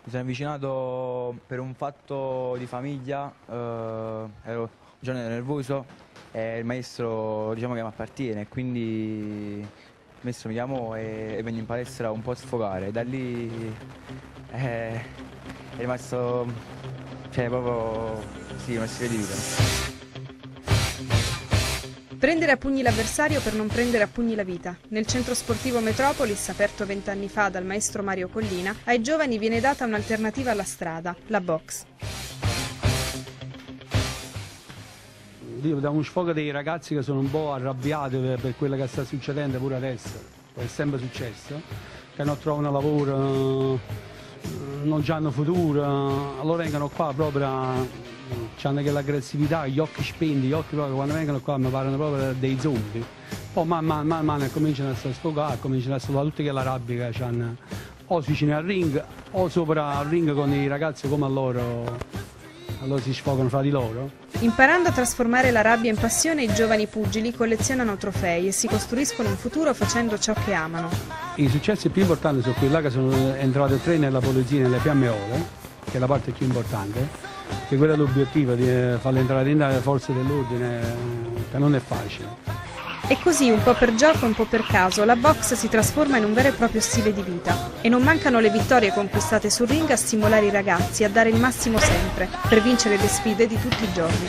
Mi sono avvicinato per un fatto di famiglia, ero un giorno nervoso e il maestro diciamo che mi appartiene, quindi il maestro mi chiamò e venni in palestra un po' a sfogare. Da lì è rimasto, cioè proprio, sì, una storia di vita. Prendere a pugni l'avversario per non prendere a pugni la vita. Nel centro sportivo Metropolis, aperto 20 anni fa dal maestro Mario Collina, ai giovani viene data un'alternativa alla strada, la box. Io da uno sfogo dei ragazzi che sono un po' arrabbiati per quello che sta succedendo pure adesso, è sempre successo, che non trovano lavoro, non hanno futuro, allora vengono qua proprio hanno quell'aggressività, gli occhi spenti, gli occhi proprio quando vengono qua mi parlano proprio dei zombie. Poi man mano cominciano a sfogare, cominciano a sfogare tutta quella rabbia che hanno o vicino al ring o sopra al ring con i ragazzi come allora si sfogano fra di loro. Imparando a trasformare la rabbia in passione, i giovani pugili collezionano trofei e si costruiscono un futuro facendo ciò che amano. I successi più importanti sono quelli là che sono entrati 3 nella polizia nelle fiamme che è la parte più importante, che quello è l'obiettivo di farle entrare in le forze dell'ordine, che non è facile. E così, un po' per gioco e un po' per caso, la box si trasforma in un vero e proprio stile di vita. E non mancano le vittorie conquistate sul ring a stimolare i ragazzi a dare il massimo sempre, per vincere le sfide di tutti i giorni.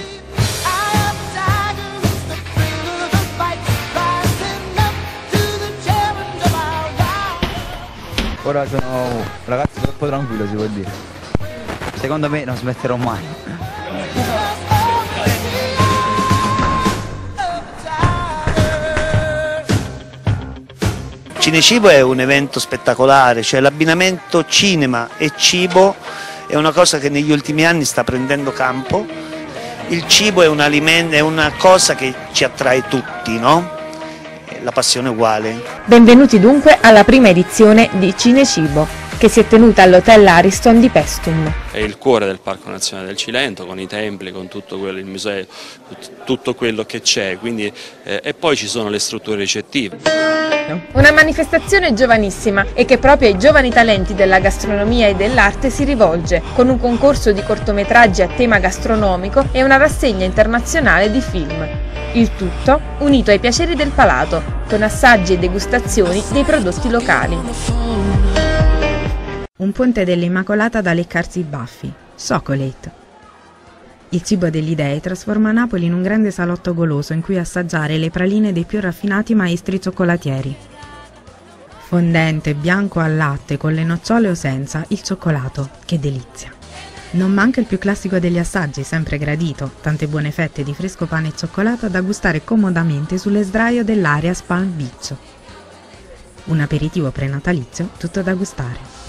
Ora sono un ragazzo troppo tranquillo, si può dire. Secondo me non smetterò mai. Cinecibo è un evento spettacolare, cioè l'abbinamento cinema e cibo è una cosa che negli ultimi anni sta prendendo campo. Il cibo è un alimento, è una cosa che ci attrae tutti, no? La passione è uguale. Benvenuti dunque alla prima edizione di Cinecibo, che si è tenuta all'Hotel Ariston di Paestum. È il cuore del Parco Nazionale del Cilento, con i templi, con tutto quello, il museo, tutto quello che c'è, quindi e poi ci sono le strutture ricettive. Una manifestazione giovanissima e che proprio ai giovani talenti della gastronomia e dell'arte si rivolge, con un concorso di cortometraggi a tema gastronomico e una rassegna internazionale di film. Il tutto unito ai piaceri del palato, con assaggi e degustazioni dei prodotti locali. Un ponte dell'Immacolata da leccarsi i baffi, Chocolate. Il cibo delle idee trasforma Napoli in un grande salotto goloso in cui assaggiare le praline dei più raffinati maestri cioccolatieri. Fondente, bianco al latte, con le nocciole o senza, il cioccolato, che delizia. Non manca il più classico degli assaggi, sempre gradito, tante buone fette di fresco pane e cioccolata da gustare comodamente sulle sdraio dell'area Palm Beach. Un aperitivo prenatalizio tutto da gustare.